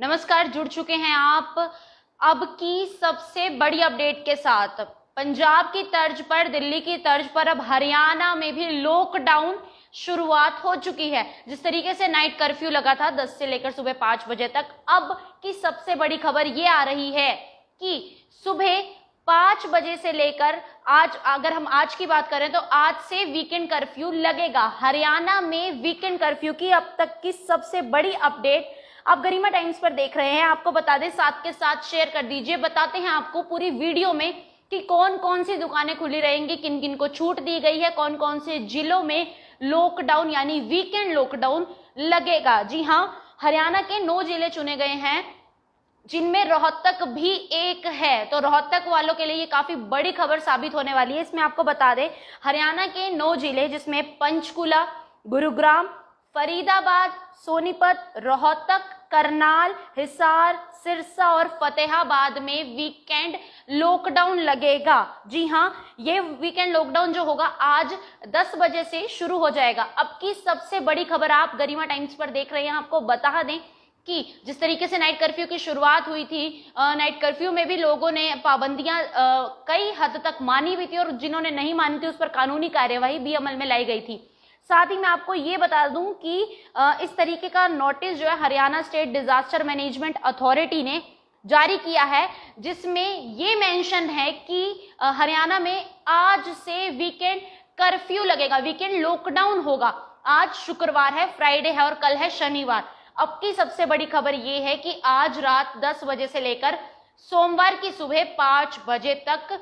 नमस्कार, जुड़ चुके हैं आप अब की सबसे बड़ी अपडेट के साथ। पंजाब की तर्ज पर, दिल्ली की तर्ज पर अब हरियाणा में भी लॉकडाउन शुरुआत हो चुकी है। जिस तरीके से नाइट कर्फ्यू लगा था 10 से लेकर सुबह 5 बजे तक, अब की सबसे बड़ी खबर ये आ रही है कि सुबह 5 बजे से लेकर आज, अगर हम आज की बात करें तो आज से वीकेंड कर्फ्यू लगेगा। हरियाणा में वीकेंड कर्फ्यू की अब तक की सबसे बड़ी अपडेट आप गरिमा टाइम्स पर देख रहे हैं। आपको बता दें, साथ के साथ शेयर कर दीजिए। बताते हैं आपको पूरी वीडियो में कि कौन कौन सी दुकानें खुली रहेंगी, किन किन को छूट दी गई है, कौन कौन से जिलों में लॉकडाउन यानी वीकेंड लॉकडाउन लगेगा। जी हां, हरियाणा के 9 जिले चुने गए हैं, जिनमें रोहतक भी एक है। तो रोहतक वालों के लिए ये काफी बड़ी खबर साबित होने वाली है। इसमें आपको बता दें, हरियाणा के 9 जिले जिसमें पंचकुला, गुरुग्राम, फरीदाबाद, सोनीपत, रोहतक, करनाल, हिसार, सिरसा और फतेहाबाद में वीकेंड लॉकडाउन लगेगा। जी हां, ये वीकेंड लॉकडाउन जो होगा आज 10 बजे से शुरू हो जाएगा। अब की सबसे बड़ी खबर आप गरिमा टाइम्स पर देख रहे हैं। आपको बता दें कि जिस तरीके से नाइट कर्फ्यू की शुरुआत हुई थी, नाइट कर्फ्यू में भी लोगों ने पाबंदियां कई हद तक मानी भी थी, और जिन्होंने नहीं मानी थी उस पर कानूनी कार्यवाही भी अमल में लाई गई थी। साथ ही मैं आपको ये बता दूं कि इस तरीके का नोटिस जो है Haryana state disaster management authority ने जारी किया है, जिसमें ये मेंशन है कि हरियाणा में आज से वीकेंड कर्फ्यू लगेगा, वीकेंड लॉकडाउन होगा। आज शुक्रवार है, फ्राइडे है और कल है शनिवार। अब की सबसे बड़ी खबर ये है कि आज रात 10 बजे से लेकर सोमवार की सुबह 5 बजे तक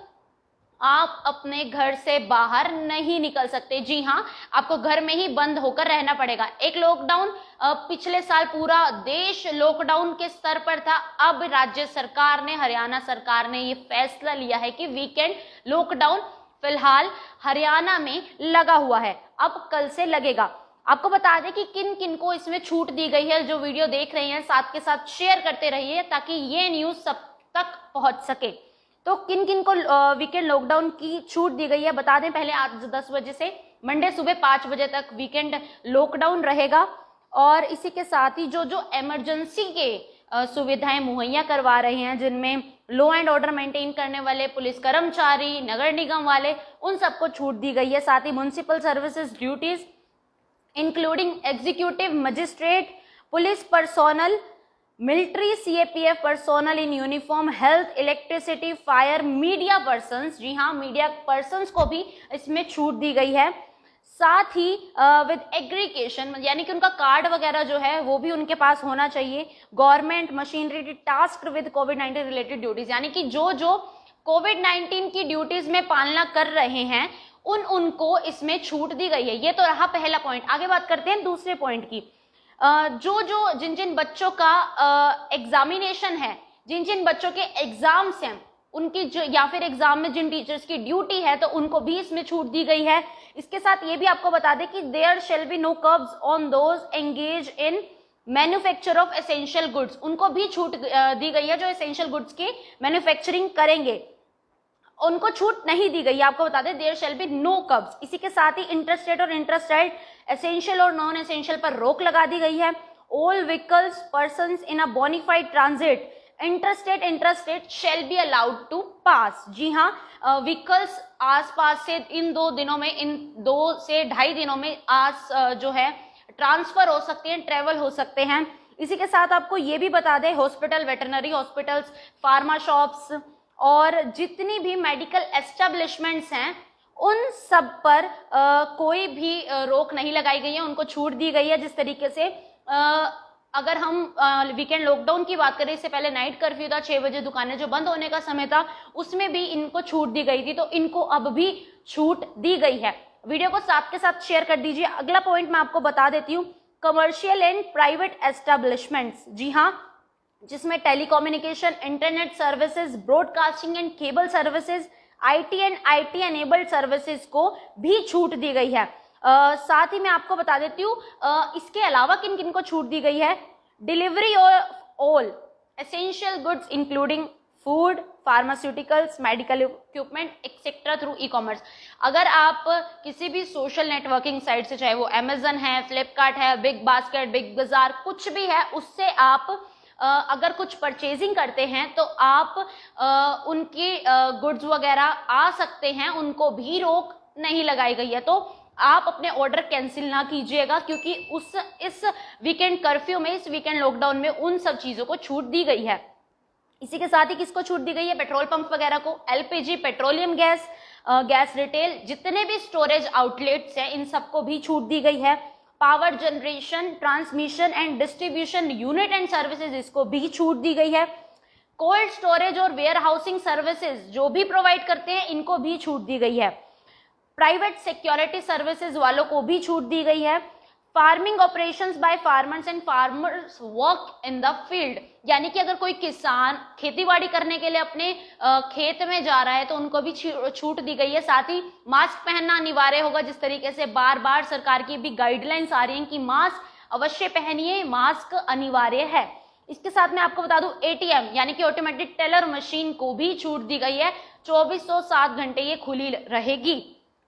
आप अपने घर से बाहर नहीं निकल सकते। जी हां, आपको घर में ही बंद होकर रहना पड़ेगा। एक लॉकडाउन पिछले साल पूरा देश लॉकडाउन के स्तर पर था। अब राज्य सरकार ने, हरियाणा सरकार ने ये फैसला लिया है कि वीकेंड लॉकडाउन फिलहाल हरियाणा में लगा हुआ है, अब कल से लगेगा। आपको बता दें कि किन किन को इसमें छूट दी गई है। जो वीडियो देख रहे हैं साथ के साथ शेयर करते रहिए ताकि ये न्यूज सब तक पहुंच सके। तो किन किन को वीकेंड लॉकडाउन की छूट दी गई है बता दें। पहले आज 10 बजे से मंडे सुबह 5 बजे तक वीकेंड लॉकडाउन रहेगा, और इसी के साथ ही जो जो इमरजेंसी के सुविधाएं मुहैया करवा रहे हैं, जिनमें लॉ एंड ऑर्डर मेंटेन करने वाले पुलिस कर्मचारी, नगर निगम वाले, उन सबको छूट दी गई है। साथ ही municipal services duties including executive magistrate, police personnel, military, CAPF personnel in uniform, health, electricity, fire, media persons, जी हाँ, मीडिया पर्सन्स को भी इसमें छूट दी गई है। साथ ही विद एग्रीगेशन, यानी कि उनका कार्ड वगैरह जो है वो भी उनके पास होना चाहिए। गवर्नमेंट मशीनरी टास्क विद कोविड-19 रिलेटेड ड्यूटीज, यानी कि जो जो कोविड-19 की ड्यूटीज में पालना कर रहे हैं उनको इसमें छूट दी गई है। ये तो रहा पहला पॉइंट। आगे बात करते हैं दूसरे पॉइंट की। जिन जिन बच्चों का एग्जामिनेशन है, जिन जिन बच्चों के एग्जाम्स हैं, उनकी जो, या फिर एग्जाम में जिन टीचर्स की ड्यूटी है, तो उनको भी इसमें छूट दी गई है। इसके साथ ये भी आपको बता दें कि there shall be no curbs on those engage in manufacture of essential goods, उनको भी छूट दी गई है। जो एसेंशियल गुड्स की मैन्युफैक्चरिंग करेंगे उनको छूट नहीं दी गई है। आपको बता दें there shall be no curbs. इसी के साथ ही इंटरस्टेट और इंटरस्टेट, एसेंशियल और नॉन एसेंशियल पर रोक लगा दी गई है। All vehicles, persons in a bona fide transit interstate shall be allowed to pass. जी हाँ, व्हीकल्स आसपास से इन 2 दिनों में, इन 2 से 2.5 दिनों में जो है ट्रांसफर हो सकते हैं, ट्रेवल हो सकते हैं। इसी के साथ आपको ये भी बता दें, hospital, veterinary hospitals, pharma shops और जितनी भी मेडिकल एस्टेब्लिशमेंट्स हैं, उन सब पर कोई भी रोक नहीं लगाई गई है, उनको छूट दी गई है। जिस तरीके से अगर हम वीकेंड लॉकडाउन की बात करें, इससे पहले नाइट कर्फ्यू था, 6 बजे दुकानें जो बंद होने का समय था, उसमें भी इनको छूट दी गई थी, तो इनको अब भी छूट दी गई है। वीडियो को साथ के साथ शेयर कर दीजिए। अगला पॉइंट मैं आपको बता देती हूँ, कमर्शियल एंड प्राइवेट एस्टेब्लिशमेंट्स, जी हाँ, जिसमें telecommunication, internet services, broadcasting and cable services, IT and IT enabled services को भी छूट दी गई है। साथ ही मैं आपको बता देती हूँ इसके अलावा किन किन को छूट दी गई है। Delivery of all essential goods including food, pharmaceuticals, medical equipment etcetera through e commerce. अगर आप किसी भी सोशल नेटवर्किंग साइट से, चाहे वो अमेजन है, फ्लिपकार्ट है, बिग बास्केट, बिग बाजार, कुछ भी है, उससे आप अगर कुछ परचेजिंग करते हैं तो आप उनकी गुड्स वगैरह आ सकते हैं, उनको भी रोक नहीं लगाई गई है। तो आप अपने ऑर्डर कैंसिल ना कीजिएगा, क्योंकि इस वीकेंड कर्फ्यू में, इस वीकेंड लॉकडाउन में उन सब चीजों को छूट दी गई है। इसी के साथ ही किसको छूट दी गई है? पेट्रोल पंप वगैरह को, LPG, petroleum gas, gas retail, जितने भी स्टोरेज आउटलेट्स हैं इन सबको भी छूट दी गई है। Power generation, transmission and distribution unit and services, इसको भी छूट दी गई है। कोल्ड स्टोरेज और वेयर हाउसिंग सर्विसेज जो भी प्रोवाइड करते हैं इनको भी छूट दी गई है। प्राइवेट सिक्योरिटी सर्विसेज वालों को भी छूट दी गई है। Farming operations by farmers and farmers work in the field, यानी कि अगर कोई किसान खेतीबाड़ी करने के लिए अपने खेत में जा रहा है तो उनको भी छूट दी गई है। साथ ही मास्क पहनना अनिवार्य होगा, जिस तरीके से बार बार सरकार की भी गाइडलाइंस आ रही हैं कि मास्क अवश्य पहनिए, मास्क अनिवार्य है। इसके साथ में आपको बता दूं एटीएम यानी कि ऑटोमेटिक टेलर मशीन को भी छूट दी गई है, 2407 घंटे ये खुली रहेगी।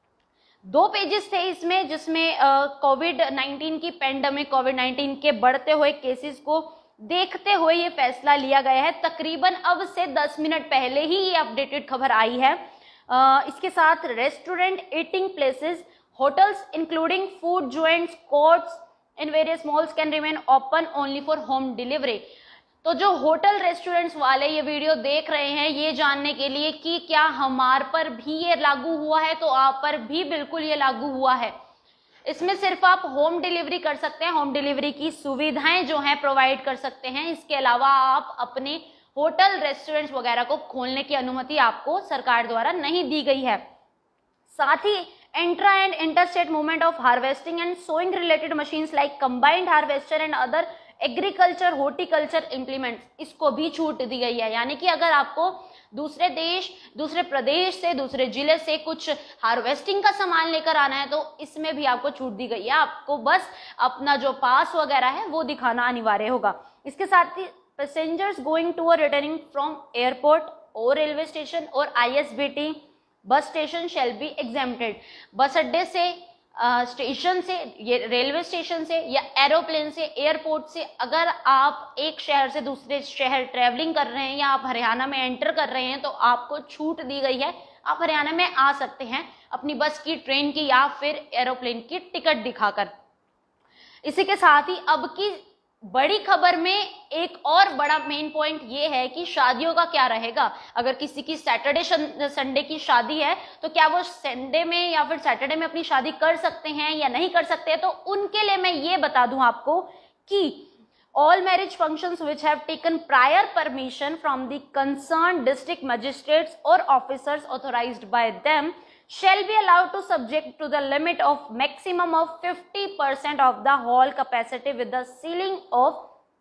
2 पेजेस थे इसमें, जिसमें कोविड-19 की पेंडेमिक, कोविड-19 के बढ़ते हुए केसेस को देखते हुए ये फैसला लिया गया है। तकरीबन अब से 10 मिनट पहले ही ये अपडेटेड खबर आई है। इसके साथ restaurant, eating places, hotels including food joints, courts in various malls can remain open only for home delivery. तो जो होटल रेस्टोरेंट्स वाले ये वीडियो देख रहे हैं ये जानने के लिए कि क्या हमार पर भी ये लागू हुआ है, तो आप पर भी बिल्कुल ये लागू हुआ है। इसमें सिर्फ आप होम डिलीवरी कर सकते हैं, होम डिलीवरी की सुविधाएं जो हैं प्रोवाइड कर सकते हैं। इसके अलावा आप अपने होटल रेस्टोरेंट्स वगैरह को खोलने की अनुमति आपको सरकार द्वारा नहीं दी गई है। साथ ही intra and interstate movement of harvesting and sowing related machines like combined harvester and other agriculture, horticulture implements, इसको भी छूट दी गई है। यानी कि अगर आपको दूसरे देश, दूसरे प्रदेश से, दूसरे जिले से कुछ हार्वेस्टिंग का सामान लेकर आना है तो इसमें भी आपको छूट दी गई है। आपको बस अपना जो पास वगैरह है वो दिखाना अनिवार्य होगा। इसके साथ ही पैसेंजर्स गोइंग टू और रिटर्निंग फ्रॉम एयरपोर्ट और रेलवे स्टेशन और ISBT bus station shall be exempted. Bus अड्डे से, स्टेशन से, ये रेलवे स्टेशन से या एरोप्लेन से, एयरपोर्ट से अगर आप एक शहर से दूसरे शहर ट्रैवलिंग कर रहे हैं या आप हरियाणा में एंटर कर रहे हैं तो आपको छूट दी गई है। आप हरियाणा में आ सकते हैं अपनी बस की, ट्रेन की या फिर एरोप्लेन की टिकट दिखाकर। इसी के साथ ही अब की बड़ी खबर में एक और बड़ा मेन पॉइंट ये है कि शादियों का क्या रहेगा। अगर किसी की सैटरडे संडे की शादी है तो क्या वो संडे में या फिर सैटरडे में अपनी शादी कर सकते हैं या नहीं कर सकते। तो उनके लिए मैं ये बता दूं आपको कि all marriage functions which have taken prior permission from the concerned district magistrates or officers authorized by them shall be allowed to subject to the limit of maximum of 50% of the hall capacity with the ceiling of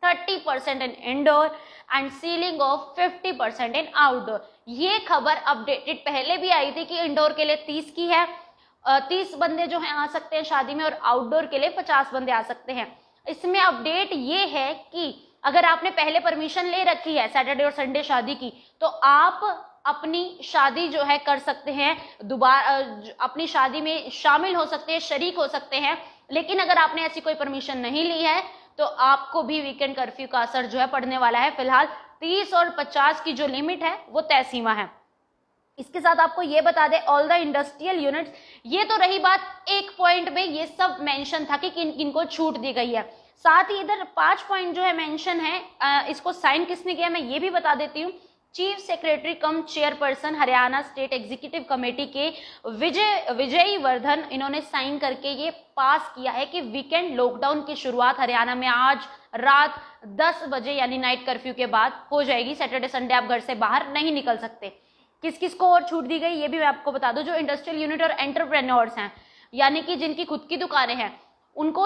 30% in indoor and ceiling of 50% in outdoor। ये खबर updated पहले भी आई थी कि indoor के लिए 30 की है, 30 बंदे जो हैं आ सकते हैं शादी में, और आउटडोर के लिए 50 बंदे आ सकते हैं। इसमें अपडेट ये है कि अगर आपने पहले परमिशन ले रखी है सैटरडे और संडे शादी की तो आप अपनी शादी जो है कर सकते हैं, दोबारा अपनी शादी में शामिल हो सकते हैं, शरीक हो सकते हैं। लेकिन अगर आपने ऐसी कोई परमिशन नहीं ली है तो आपको भी वीकेंड कर्फ्यू का असर जो है पड़ने वाला है। फिलहाल 30 और 50 की जो लिमिट है वो तय सीमा है। इसके साथ आपको ये बता दें ऑल द इंडस्ट्रियल यूनिट्स, ये तो रही बात एक पॉइंट में ये सब मेंशन था कि किन किन को छूट दी गई है। साथ ही इधर 5 पॉइंट जो है मेंशन है, इसको साइन किसने किया मैं ये भी बता देती हूँ। Chief secretary cum chairperson Haryana state executive committee के विजयी वर्धन, इन्होंने साइन करके ये पास किया है कि वीकेंड लॉकडाउन की शुरुआत हरियाणा में आज रात 10 बजे यानी नाइट कर्फ्यू के बाद हो जाएगी। सैटरडे संडे आप घर से बाहर नहीं निकल सकते। किस किस को और छूट दी गई ये भी मैं आपको बता दूं। जो इंडस्ट्रियल यूनिट और एंटरप्रेन्योर्स हैं, यानी कि जिनकी खुद की दुकानें हैं, उनको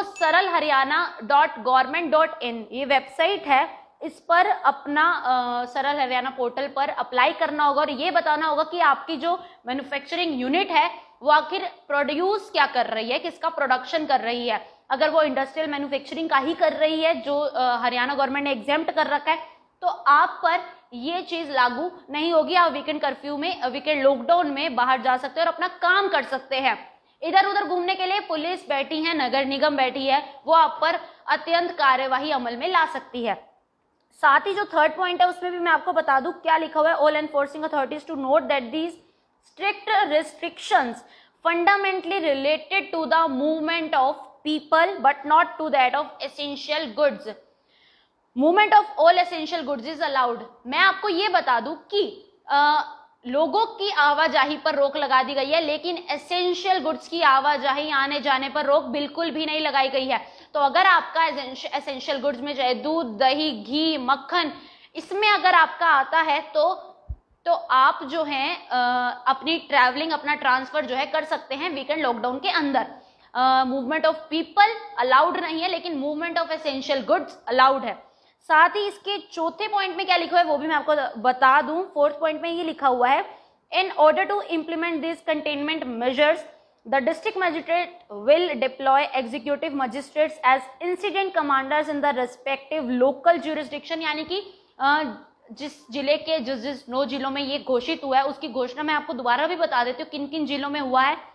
saralharyana.government.in ये वेबसाइट है, इस पर अपना सरल हरियाणा पोर्टल पर अप्लाई करना होगा और ये बताना होगा कि आपकी जो मैन्युफैक्चरिंग यूनिट है वो आखिर प्रोड्यूस क्या कर रही है, किसका प्रोडक्शन कर रही है। अगर वो इंडस्ट्रियल मैन्युफैक्चरिंग का ही कर रही है जो हरियाणा गवर्नमेंट ने एग्जेम्प्ट कर रखा है तो आप पर ये चीज लागू नहीं होगी। आप वीकेंड कर्फ्यू में, वीकेंड लॉकडाउन में बाहर जा सकते हैं और अपना काम कर सकते हैं। इधर उधर घूमने के लिए पुलिस बैठी है, नगर निगम बैठी है, वो आप पर अत्यंत कार्यवाही अमल में ला सकती है। साथ ही जो थर्ड पॉइंट है उसमें भी मैं आपको बता दूं क्या लिखा हुआ है, all enforcing authorities to note that these strict restrictions fundamentally related to the movement of people but not to that of essential goods. Movement of all essential goods is allowed. मैं आपको ये बता दूं कि लोगों की आवाजाही पर रोक लगा दी गई है, लेकिन एसेंशियल गुड्स की आवाजाही आने जाने पर रोक बिल्कुल भी नहीं लगाई गई है। तो अगर आपका एसेंशियल गुड्स में चाहे दूध, दही, घी, मक्खन, इसमें अगर आपका आता है तो आप जो है अपनी ट्रैवलिंग, अपना ट्रांसफर जो है कर सकते हैं वीकेंड लॉकडाउन के अंदर। मूवमेंट ऑफ पीपल अलाउड नहीं है, लेकिन movement of essential goods allowed है। साथ ही इसके चौथे पॉइंट में क्या लिखा हुआ है वो भी मैं आपको बता दूं। फोर्थ पॉइंट में ये लिखा हुआ है, in order to implement this containment measures the district magistrate will deploy executive magistrates as incident commanders in the respective local jurisdiction. यानी कि जिस जिले के जिस 9 जिलों में ये घोषित हुआ है उसकी घोषणा मैं आपको दोबारा भी बता देती हूँ किन किन जिलों में हुआ है।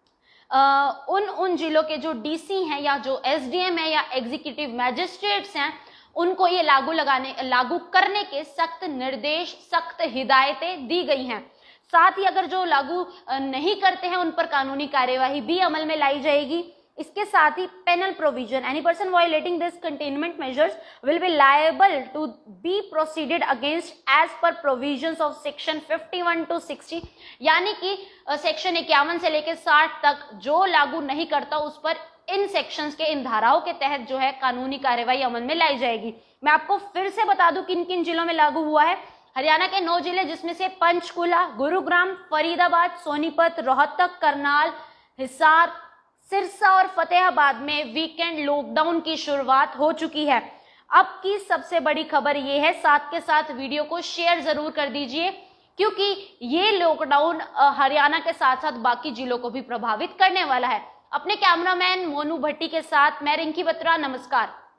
उन जिलों के जो डीसी हैं या जो एसडीएम है या एग्जीक्यूटिव मैजिस्ट्रेट्स हैं उनको ये लागू करने के सख्त निर्देश, सख्त हिदायतें दी गई हैं। साथ ही अगर जो लागू नहीं करते हैं उन पर कानूनी कार्यवाही भी अमल में लाई जाएगी। इसके साथ ही penal provision, any person violating this containment measures will be liable to be proceeded against as per provisions of section 51 to 60। यानी कि सेक्शन 51 से लेकर 60 तक जो लागू नहीं करता उस पर इन सेक्शंस के, इन धाराओं के तहत जो है कानूनी कार्यवाही अमल में लाई जाएगी। मैं आपको फिर से बता दूं किन किन जिलों में लागू हुआ है। हरियाणा के 9 जिले जिसमें से पंचकुला, गुरुग्राम, फरीदाबाद, सोनीपत, रोहतक, करनाल, हिसार, सिरसा और फतेहाबाद में वीकेंड लॉकडाउन की शुरुआत हो चुकी है। अब की सबसे बड़ी खबर ये है, साथ के साथ वीडियो को शेयर जरूर कर दीजिए क्योंकि ये लॉकडाउन हरियाणा के साथ साथ बाकी जिलों को भी प्रभावित करने वाला है। अपने कैमरामैन मोनू भट्टी के साथ मैं रिंकी बत्रा, नमस्कार।